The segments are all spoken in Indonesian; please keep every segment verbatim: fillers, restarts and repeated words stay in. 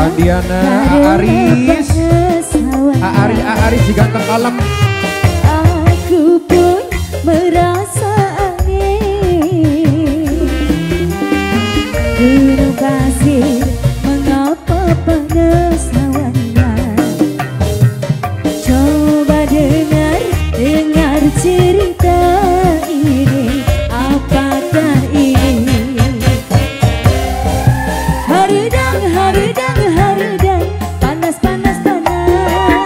Diana, Aris, Aris, Aris juga terkalem. Aku pun merasa aneh, gunung pasir mengapa panas hawannya. Coba dengar, dengar cerita ini, apakah ini? Haridang, haridang, haridang, panas, panas, panas.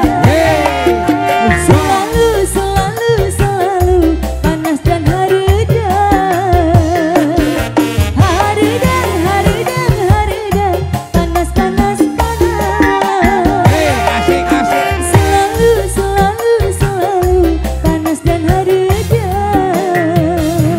Selalu, selalu, selalu panas dan haridang. Haridang, haridang, haridang, panas, panas, panas. Asik, asik. Selalu, selalu, selalu panas dan haridang.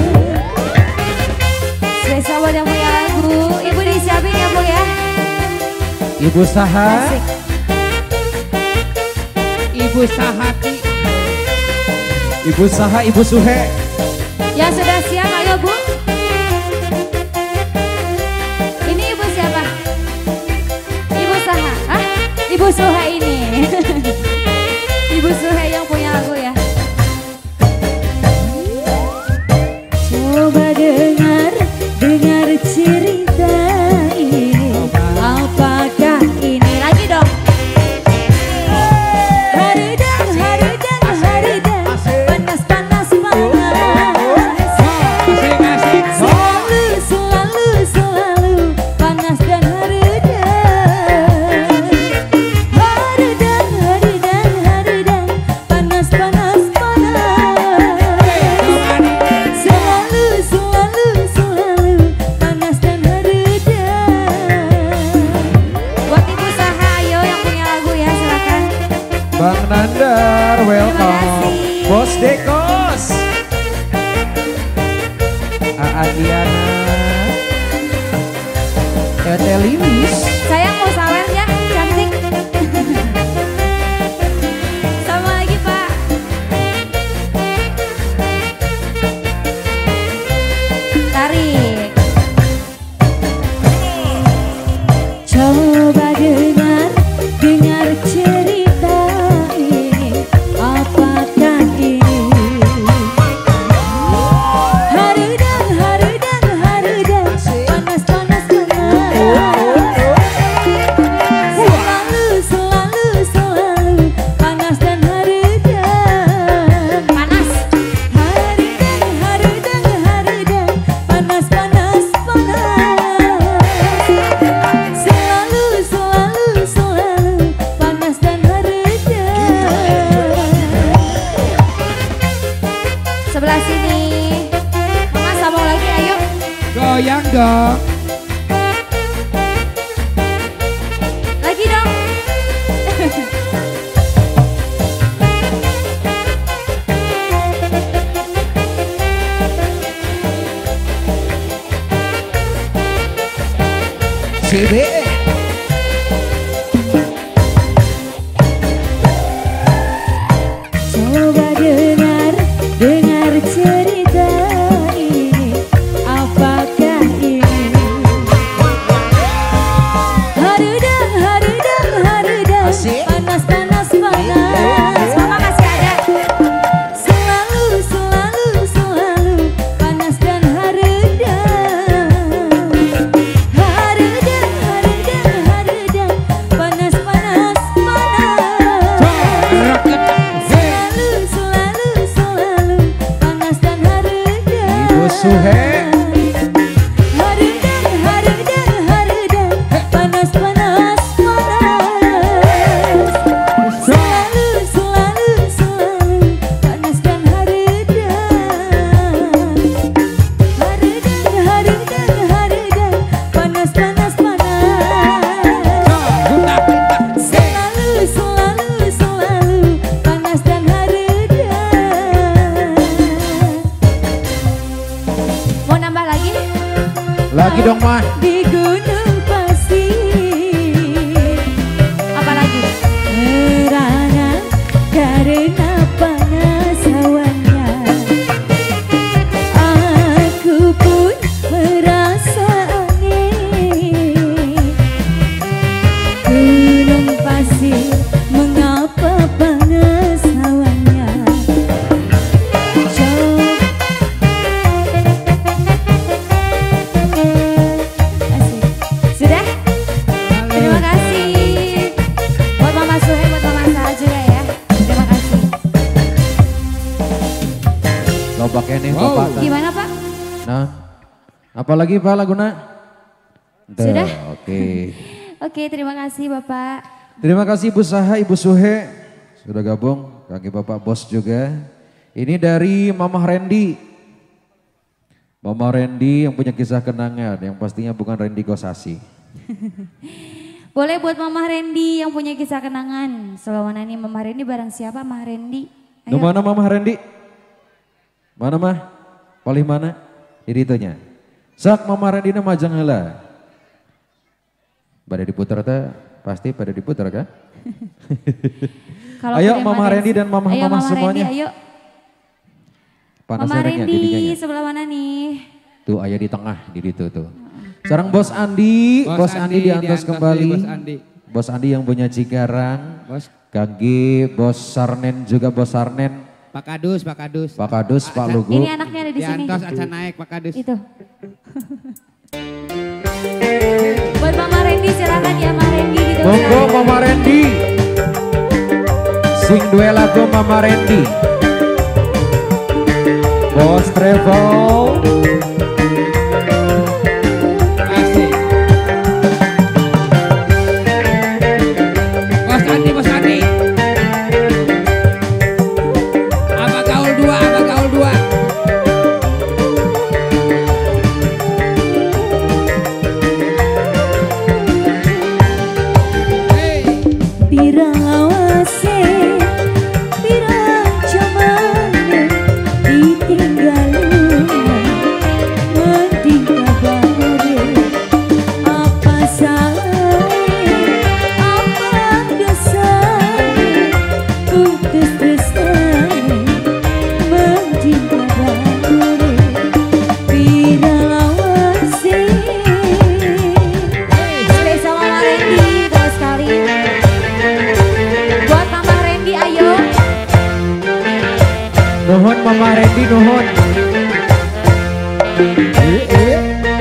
Spesial buat yang punya lagu, Ibu disiapin ya Bu ya. Ibu Saha, Asik. Ibu Sahati, Ibu Saha, Ibu Suhe. Yang sudah siap ayo Bu. Ini Ibu siapa? Ibu Saha. Ah, Ibu Suhe ini. Ibu Suhe yang punya lagu ya. Coba dengar, dengar cerita ini, apakah ini? Lagi dong. Haridang, haridang, haridang, panas, panas, panas. Asik, asik. Selalu, selalu, selalu panas dan haridang. Haridang, haridang, haridang, panas, panas, panas. Selalu, selalu, selalu panas dan haridang. Buat Ibu Saha, ayo yang punya lagu ya, silakan. Bang Nandar, welcome. kasih. Bos Dekos, Aa Diana, Tete Lilis. Sayang mau sawer ya, cantik. Sama lagi Pak. Tarik. Coba dengar, dengar cerita ini, apakah ini? Haridang, haridang, haridang, panas, panas, panas. Selalu, selalu, selalu panas dan haridang. Panas. Haridang, haridang, haridang, panas, panas, panas. Selalu, selalu, selalu panas dan haridang. Sebelah sini. Mama sambung lagi ayo. Goyang dong. Lagi dong. C B E. Coba dengar, dengar cerita ini, apakah ini? Haridang, haridang, haridang, Asik. panas, panas, panas. Mama masih ada. Selalu, selalu, selalu panas dan haridang. Haridang, haridang, haridang, panas, panas, panas. Selalu, selalu, selalu panas dan haridang. Ibu Suhe. Haridang, haridang, haridang, panas, panas, panas. Selalu, selalu, selalu panas dan haridang. Haridang, haridang, haridang, panas, panas, panas. Selalu, selalu, selalu panas dan haridang. Mau nambah lagi? Lagi dong mah. Di gunung pasir. Apa lagi? Merana karena panas hawannya. Aku pun merasa aneh, Apalagi Pak laguna? Sudah? Oke. Oke, terima kasih Bapak. Terima kasih Ibu Saha, Ibu Suhe. Sudah gabung, kaki Bapak Bos juga. Ini dari Mama Randy. Mama Randy yang punya kisah kenangan, yang pastinya bukan Randy Gosasi. Boleh buat Mama Randy yang punya kisah kenangan. Selawana nih Mama Randy barang siapa Mama Randy? Ayo. Mana Mama Randy? Mana mah? Paling mana? Jadi itunya. Sak Mama Randy na majang heula. Pada diputar teh pasti pada diputar kan? Ayo Mama Randy dan Mama ayo, Mama Mama semuanya. Randy, ayo. Panas Mama Randy ya, sebelah mana nih? Tuh ayah di tengah di situ tuh. Sekarang Bos Andi, Bos, Bos Andi, Andi diantos kembali. Bos Andi. Bos Andi yang punya Cikarang. Bos Kagi, Bos Sarnen juga Bos Sarnen. Pak Kadus, Pak Kadus. Pak Kadus, Pak Lugu. Ini anaknya ada di sini. Diantos aja naik Pak Kadus. Itu. Buat Mama Randy silakan ya Mama Randy gitu. Monggo Mama Randy. Sing dua lagu Mama Randy. Bos Travel. Asik. Bos Andi, Bos Andi. Abah gaul dua, Abah gaul dua. Hey. Bira lawase, bira camane, ditinggalin, mending kabare. Apa salahnya, apa dosanya, putus tresnane, mending kabare. Bira lawase. Spesial Mama Randy, terus sekali. Buat Mama Randy, ayo. Nuhun Mama Randy, nuhun. Eh, eh.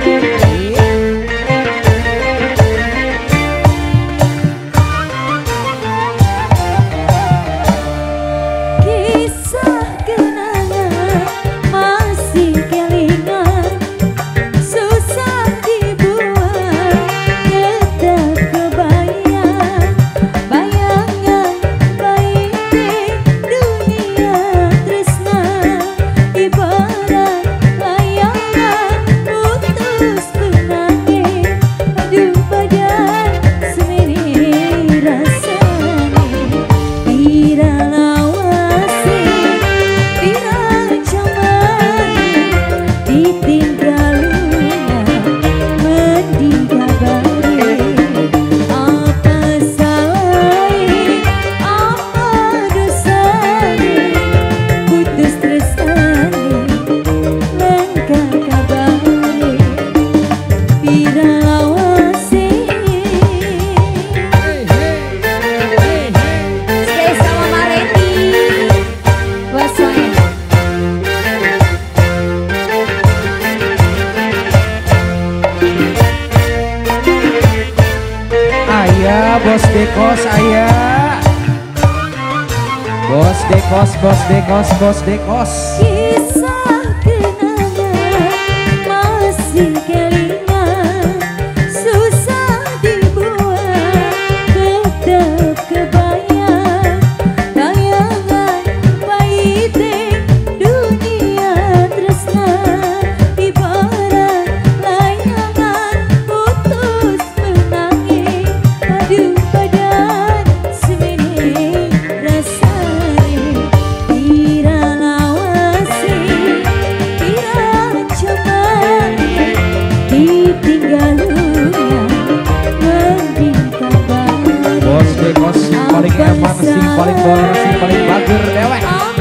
Kisah kenangan masih kelingan, susah dibuat, tetap kebayang. Bayangan baik di dunia tresna, ibarat layangan putus benangin. Aduh badan semini rasanya, bira lawase, bira camane, ditinggalnya, mending kabare. Apa salahnya, apa dosanya, putus tresnane, langkah kabare. Bira lawase. Hey, hey. Hey, hey. Spesial Mama Randy. Buat semuanya. Ayah Bos Dekos, ayah. Bos Dekos, Bos Dekos, Bos Dekos. Kisah kenangan masih kelingan, susah dibuat, tetap kebayang. Bayangan baik di dunia tresna, ibarat layangan putus benangin. Aduh badan semini rasanya, bira lawase, bira camane, ditinggalnya, mending kabare. Bos Dekos sing paling eman, sing paling baler, sing paling bager dewek.